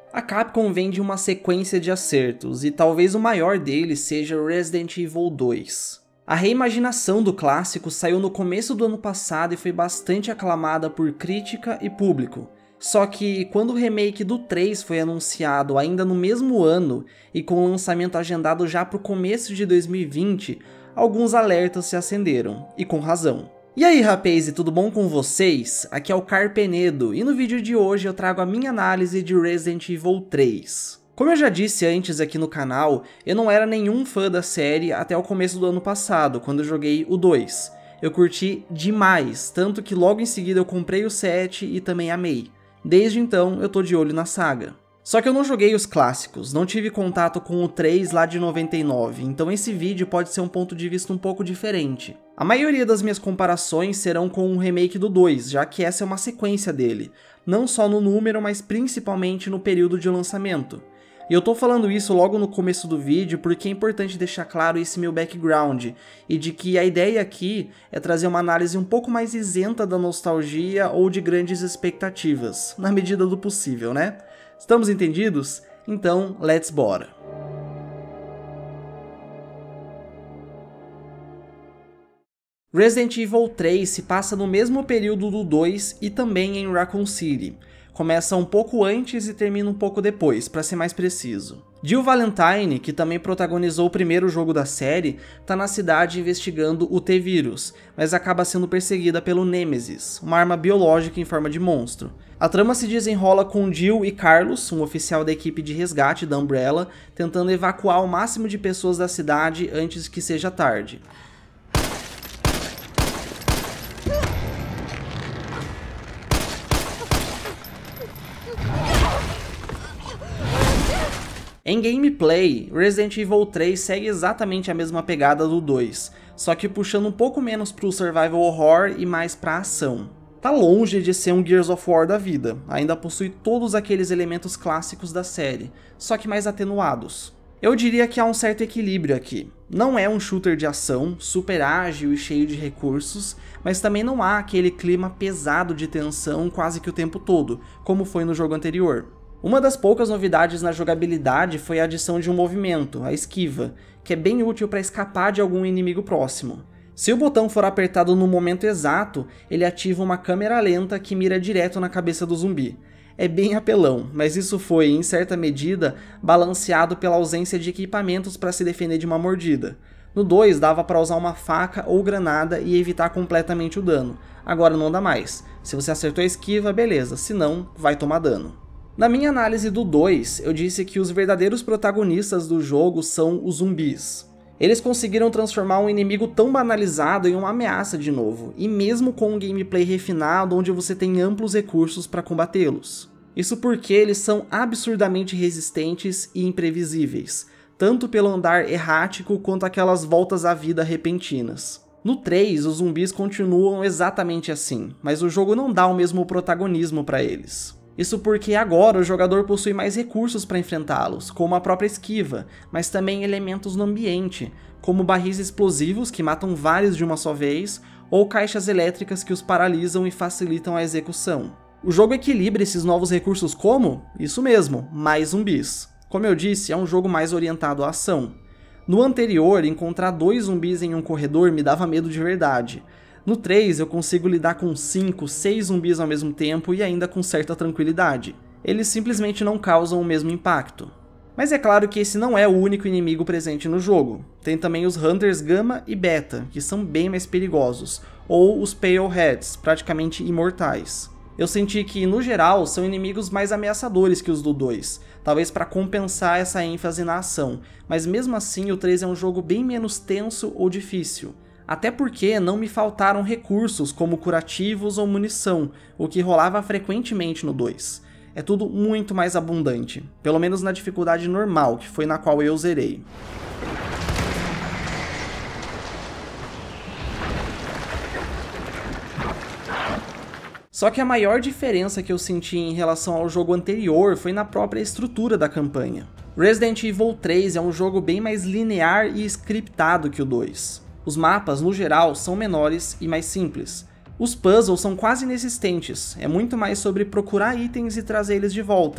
A Capcom vem de uma sequência de acertos, e talvez o maior deles seja Resident Evil 2. A reimaginação do clássico saiu no começo do ano passado e foi bastante aclamada por crítica e público. Só que quando o remake do 3 foi anunciado ainda no mesmo ano e com o lançamento agendado já para o começo de 2020, alguns alertas se acenderam, e com razão. E aí rapaz, tudo bom com vocês? Aqui é o Carpenedo e no vídeo de hoje eu trago a minha análise de Resident Evil 3. Como eu já disse antes aqui no canal, eu não era nenhum fã da série até o começo do ano passado, quando eu joguei o 2. Eu curti demais, tanto que logo em seguida eu comprei o 7 e também amei. Desde então eu tô de olho na saga. Só que eu não joguei os clássicos, não tive contato com o 3 lá de 99, então esse vídeo pode ser um ponto de vista um pouco diferente. A maioria das minhas comparações serão com o remake do 2, já que essa é uma sequência dele, não só no número, mas principalmente no período de lançamento. E eu tô falando isso logo no começo do vídeo porque é importante deixar claro esse meu background, e de que a ideia aqui é trazer uma análise um pouco mais isenta da nostalgia ou de grandes expectativas, na medida do possível, né? Estamos entendidos? Então, let's bora! Resident Evil 3 se passa no mesmo período do 2 e também em Raccoon City. Começa um pouco antes e termina um pouco depois, para ser mais preciso. Jill Valentine, que também protagonizou o primeiro jogo da série, tá na cidade investigando o T-Vírus, mas acaba sendo perseguida pelo Nemesis, uma arma biológica em forma de monstro. A trama se desenrola com Jill e Carlos, um oficial da equipe de resgate da Umbrella, tentando evacuar o máximo de pessoas da cidade antes que seja tarde. Em gameplay, Resident Evil 3 segue exatamente a mesma pegada do 2, só que puxando um pouco menos pro survival horror e mais pra ação. Tá longe de ser um Gears of War da vida, ainda possui todos aqueles elementos clássicos da série, só que mais atenuados. Eu diria que há um certo equilíbrio aqui. Não é um shooter de ação, super ágil e cheio de recursos, mas também não há aquele clima pesado de tensão quase que o tempo todo, como foi no jogo anterior. Uma das poucas novidades na jogabilidade foi a adição de um movimento, a esquiva, que é bem útil para escapar de algum inimigo próximo. Se o botão for apertado no momento exato, ele ativa uma câmera lenta que mira direto na cabeça do zumbi. É bem apelão, mas isso foi, em certa medida, balanceado pela ausência de equipamentos para se defender de uma mordida. No 2 dava para usar uma faca ou granada e evitar completamente o dano, agora não dá mais. Se você acertou a esquiva, beleza, se não, vai tomar dano. Na minha análise do 2, eu disse que os verdadeiros protagonistas do jogo são os zumbis. Eles conseguiram transformar um inimigo tão banalizado em uma ameaça de novo, e mesmo com um gameplay refinado onde você tem amplos recursos para combatê-los. Isso porque eles são absurdamente resistentes e imprevisíveis, tanto pelo andar errático quanto aquelas voltas à vida repentinas. No 3, os zumbis continuam exatamente assim, mas o jogo não dá o mesmo protagonismo para eles. Isso porque agora o jogador possui mais recursos para enfrentá-los, como a própria esquiva, mas também elementos no ambiente, como barris explosivos que matam vários de uma só vez, ou caixas elétricas que os paralisam e facilitam a execução. O jogo equilibra esses novos recursos como? Isso mesmo, mais zumbis. Como eu disse, é um jogo mais orientado à ação. No anterior, encontrar 2 zumbis em um corredor me dava medo de verdade. No 3 eu consigo lidar com 5, 6 zumbis ao mesmo tempo e ainda com certa tranquilidade. Eles simplesmente não causam o mesmo impacto. Mas é claro que esse não é o único inimigo presente no jogo. Tem também os Hunters Gamma e Beta, que são bem mais perigosos, ou os Paleheads, praticamente imortais. Eu senti que, no geral, são inimigos mais ameaçadores que os do 2, talvez para compensar essa ênfase na ação, mas mesmo assim o 3 é um jogo bem menos tenso ou difícil. Até porque não me faltaram recursos como curativos ou munição, o que rolava frequentemente no 2. É tudo muito mais abundante, pelo menos na dificuldade normal, que foi na qual eu zerei. Só que a maior diferença que eu senti em relação ao jogo anterior foi na própria estrutura da campanha. Resident Evil 3 é um jogo bem mais linear e scriptado que o 2. Os mapas, no geral, são menores e mais simples. Os puzzles são quase inexistentes, é muito mais sobre procurar itens e trazer eles de volta.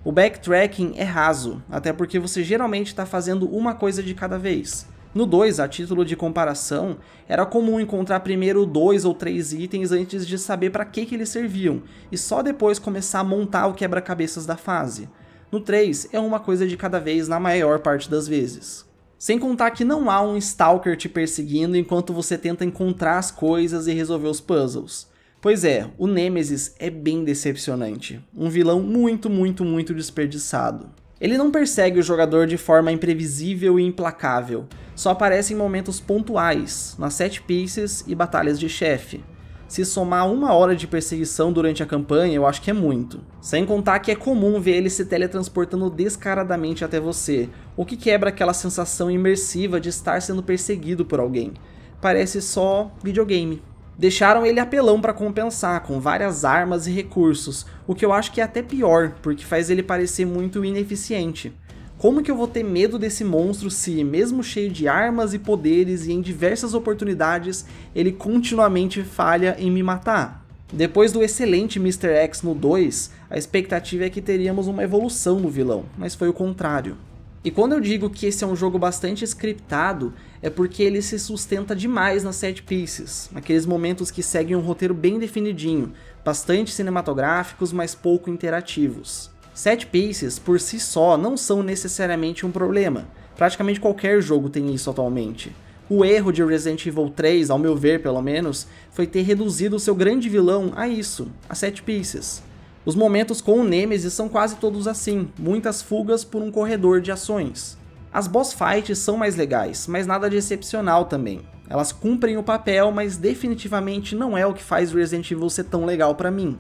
O backtracking é raso, até porque você geralmente está fazendo uma coisa de cada vez. No 2, a título de comparação, era comum encontrar primeiro 2 ou 3 itens antes de saber para que eles serviam, e só depois começar a montar o quebra-cabeças da fase. No 3, é uma coisa de cada vez na maior parte das vezes. Sem contar que não há um stalker te perseguindo enquanto você tenta encontrar as coisas e resolver os puzzles. Pois é, o Nemesis é bem decepcionante, um vilão muito desperdiçado. Ele não persegue o jogador de forma imprevisível e implacável, só aparece em momentos pontuais, nas set pieces e batalhas de chefe. Se somar 1 hora de perseguição durante a campanha, eu acho que é muito. Sem contar que é comum ver ele se teletransportando descaradamente até você, o que quebra aquela sensação imersiva de estar sendo perseguido por alguém. Parece só videogame. Deixaram ele apelão para compensar, com várias armas e recursos, o que eu acho que é até pior, porque faz ele parecer muito ineficiente. Como que eu vou ter medo desse monstro se, mesmo cheio de armas e poderes e em diversas oportunidades, ele continuamente falha em me matar? Depois do excelente Mr. X no 2, a expectativa é que teríamos uma evolução no vilão, mas foi o contrário. E quando eu digo que esse é um jogo bastante scriptado, é porque ele se sustenta demais nas set pieces, aqueles momentos que seguem um roteiro bem definidinho, bastante cinematográficos, mas pouco interativos. Set pieces, por si só, não são necessariamente um problema, praticamente qualquer jogo tem isso atualmente. O erro de Resident Evil 3, ao meu ver pelo menos, foi ter reduzido o seu grande vilão a isso, a set pieces. Os momentos com o Nemesis são quase todos assim, muitas fugas por um corredor de ações. As boss fights são mais legais, mas nada de excepcional também. Elas cumprem o papel, mas definitivamente não é o que faz Resident Evil ser tão legal pra mim.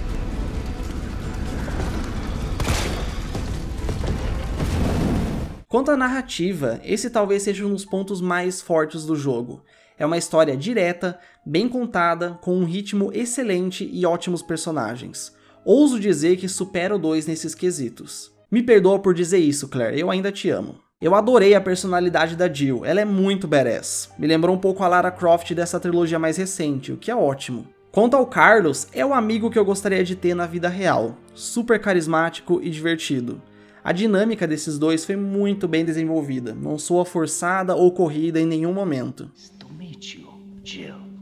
Quanto à narrativa, esse talvez seja um dos pontos mais fortes do jogo. É uma história direta, bem contada, com um ritmo excelente e ótimos personagens. Ouso dizer que supera o 2 nesses quesitos. Me perdoa por dizer isso, Claire, eu ainda te amo. Eu adorei a personalidade da Jill, ela é muito badass. Me lembrou um pouco a Lara Croft dessa trilogia mais recente, o que é ótimo. Quanto ao Carlos, é o amigo que eu gostaria de ter na vida real. Super carismático e divertido. A dinâmica desses dois foi muito bem desenvolvida, não soa forçada ou corrida em nenhum momento. Nice to meet you, Jill.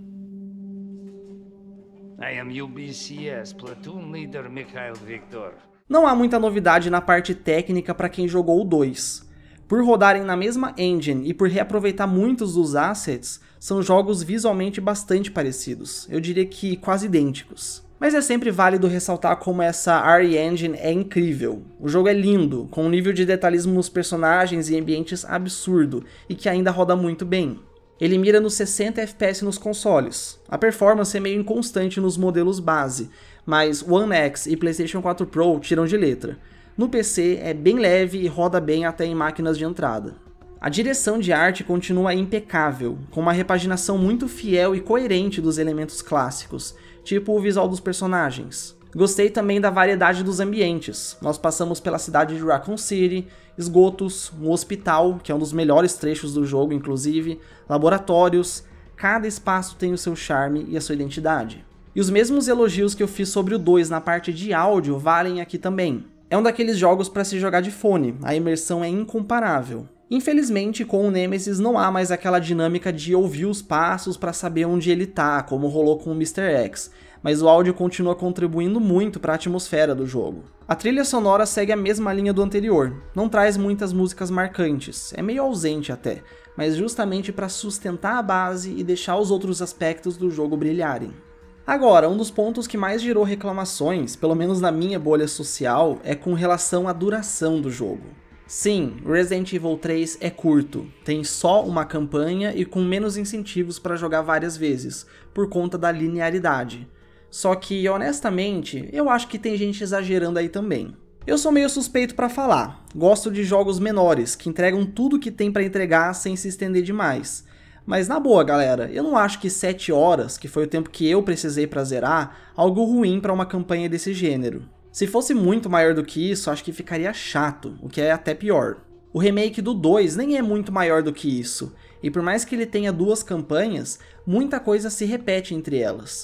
I am UBCS Platoon Leader Mikhail Viktor. Não há muita novidade na parte técnica para quem jogou o 2. Por rodarem na mesma engine e por reaproveitar muitos dos assets, são jogos visualmente bastante parecidos, eu diria que quase idênticos. Mas é sempre válido ressaltar como essa RE Engine é incrível. O jogo é lindo, com um nível de detalhismo nos personagens e ambientes absurdo, e que ainda roda muito bem. Ele mira nos 60 FPS nos consoles. A performance é meio inconstante nos modelos base, mas One X e PlayStation 4 Pro tiram de letra. No PC é bem leve e roda bem até em máquinas de entrada. A direção de arte continua impecável, com uma repaginação muito fiel e coerente dos elementos clássicos, tipo o visual dos personagens. Gostei também da variedade dos ambientes. Nós passamos pela cidade de Raccoon City, esgotos, um hospital, que é um dos melhores trechos do jogo inclusive, laboratórios. Cada espaço tem o seu charme e a sua identidade. E os mesmos elogios que eu fiz sobre o 2 na parte de áudio valem aqui também. É um daqueles jogos para se jogar de fone, a imersão é incomparável. Infelizmente, com o Nemesis não há mais aquela dinâmica de ouvir os passos para saber onde ele tá, como rolou com o Mr. X, mas o áudio continua contribuindo muito para a atmosfera do jogo. A trilha sonora segue a mesma linha do anterior, não traz muitas músicas marcantes, é meio ausente até, mas justamente para sustentar a base e deixar os outros aspectos do jogo brilharem. Agora, um dos pontos que mais gerou reclamações, pelo menos na minha bolha social, é com relação à duração do jogo. Sim, Resident Evil 3 é curto, tem só uma campanha e com menos incentivos para jogar várias vezes, por conta da linearidade. Só que, honestamente, eu acho que tem gente exagerando aí também. Eu sou meio suspeito para falar, gosto de jogos menores, que entregam tudo que tem para entregar sem se estender demais. Mas na boa, galera, eu não acho que 7 horas, que foi o tempo que eu precisei para zerar, algo ruim para uma campanha desse gênero. Se fosse muito maior do que isso, acho que ficaria chato, o que é até pior. O remake do 2 nem é muito maior do que isso, e por mais que ele tenha 2 campanhas, muita coisa se repete entre elas.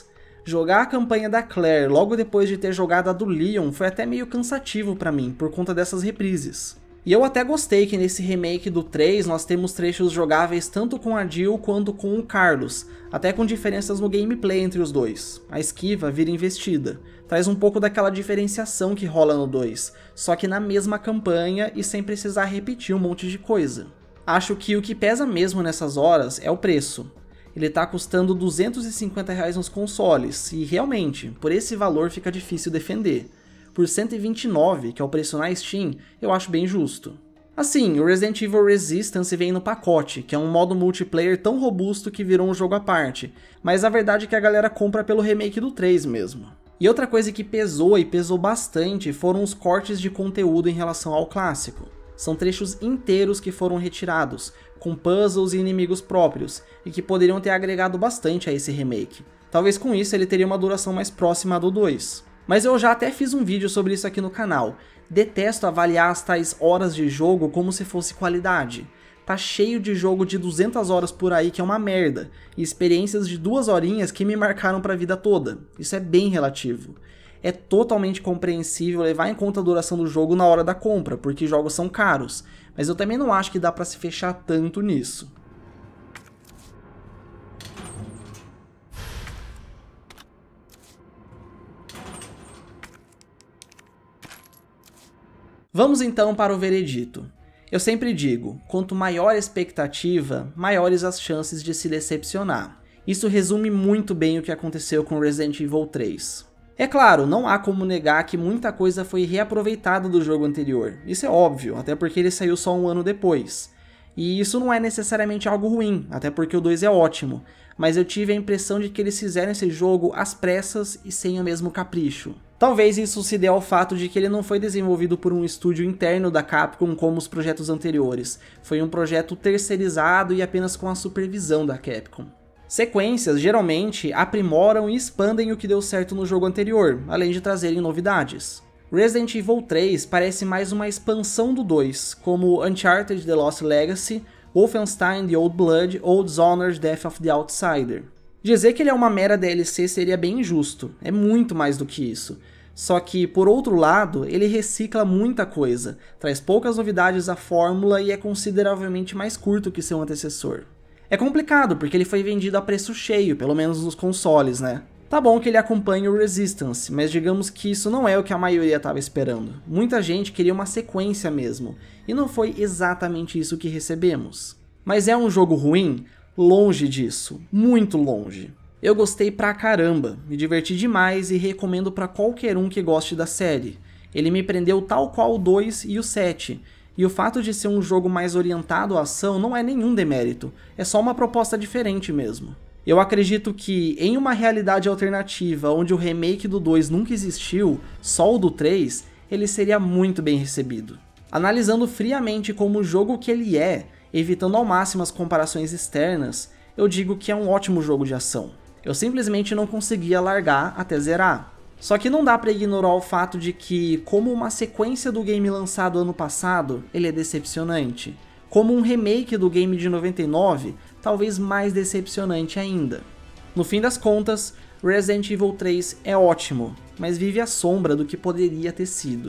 Jogar a campanha da Claire logo depois de ter jogado a do Leon foi até meio cansativo pra mim, por conta dessas reprises. E eu até gostei que nesse remake do 3 nós temos trechos jogáveis tanto com a Jill quanto com o Carlos, até com diferenças no gameplay entre os dois. A esquiva vira investida, traz um pouco daquela diferenciação que rola no 2, só que na mesma campanha e sem precisar repetir um monte de coisa. Acho que o que pesa mesmo nessas horas é o preço. Ele tá custando R$ 250 nos consoles, e realmente, por esse valor fica difícil defender. Por R$ 129, que é o preço na Steam, eu acho bem justo. Assim, o Resident Evil Resistance vem no pacote, que é um modo multiplayer tão robusto que virou um jogo à parte, mas a verdade é que a galera compra pelo remake do 3 mesmo. E outra coisa que pesou e pesou bastante foram os cortes de conteúdo em relação ao clássico. São trechos inteiros que foram retirados, com puzzles e inimigos próprios, e que poderiam ter agregado bastante a esse remake. Talvez com isso ele teria uma duração mais próxima do 2. Mas eu já até fiz um vídeo sobre isso aqui no canal. Detesto avaliar as tais horas de jogo como se fosse qualidade. Tá cheio de jogo de 200 horas por aí que é uma merda, e experiências de 2 horinhas que me marcaram pra vida toda. Isso é bem relativo. É totalmente compreensível levar em conta a duração do jogo na hora da compra, porque jogos são caros, mas eu também não acho que dá pra se fechar tanto nisso. Vamos então para o veredito. Eu sempre digo, quanto maior a expectativa, maiores as chances de se decepcionar. Isso resume muito bem o que aconteceu com Resident Evil 3. É claro, não há como negar que muita coisa foi reaproveitada do jogo anterior, isso é óbvio, até porque ele saiu só um ano depois. E isso não é necessariamente algo ruim, até porque o 2 é ótimo, mas eu tive a impressão de que eles fizeram esse jogo às pressas e sem o mesmo capricho. Talvez isso se dê ao fato de que ele não foi desenvolvido por um estúdio interno da Capcom como os projetos anteriores, foi um projeto terceirizado e apenas com a supervisão da Capcom. Sequências geralmente aprimoram e expandem o que deu certo no jogo anterior, além de trazerem novidades. Resident Evil 3 parece mais uma expansão do 2, como Uncharted The Lost Legacy, Wolfenstein The Old Blood ou Dishonored Death of the Outsider. Dizer que ele é uma mera DLC seria bem injusto, é muito mais do que isso. Só que, por outro lado, ele recicla muita coisa, traz poucas novidades à fórmula e é consideravelmente mais curto que seu antecessor. É complicado, porque ele foi vendido a preço cheio, pelo menos nos consoles, né? Tá bom que ele acompanha o Resistance, mas digamos que isso não é o que a maioria estava esperando. Muita gente queria uma sequência mesmo, e não foi exatamente isso que recebemos. Mas é um jogo ruim? Longe disso, muito longe. Eu gostei pra caramba, me diverti demais e recomendo pra qualquer um que goste da série. Ele me prendeu tal qual o 2 e o 7, e o fato de ser um jogo mais orientado à ação não é nenhum demérito, é só uma proposta diferente mesmo. Eu acredito que, em uma realidade alternativa onde o remake do 2 nunca existiu, só o do 3, ele seria muito bem recebido. Analisando friamente como o jogo que ele é, evitando ao máximo as comparações externas, eu digo que é um ótimo jogo de ação. Eu simplesmente não conseguia largar até zerar. Só que não dá pra ignorar o fato de que, como uma sequência do game lançado ano passado, ele é decepcionante. Como um remake do game de 99, talvez mais decepcionante ainda. No fim das contas, Resident Evil 3 é ótimo, mas vive à sombra do que poderia ter sido.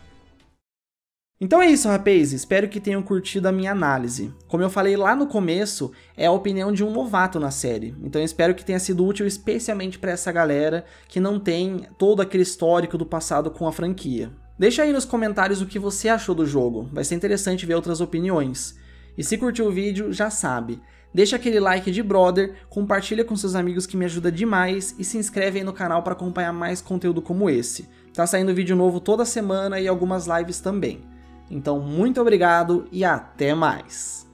Então é isso, rapaz, espero que tenham curtido a minha análise. Como eu falei lá no começo, é a opinião de um novato na série, então eu espero que tenha sido útil especialmente para essa galera que não tem todo aquele histórico do passado com a franquia. Deixa aí nos comentários o que você achou do jogo, vai ser interessante ver outras opiniões. E se curtiu o vídeo, já sabe, deixa aquele like de brother, compartilha com seus amigos que me ajuda demais e se inscreve aí no canal para acompanhar mais conteúdo como esse. Tá saindo vídeo novo toda semana e algumas lives também. Então, muito obrigado e até mais!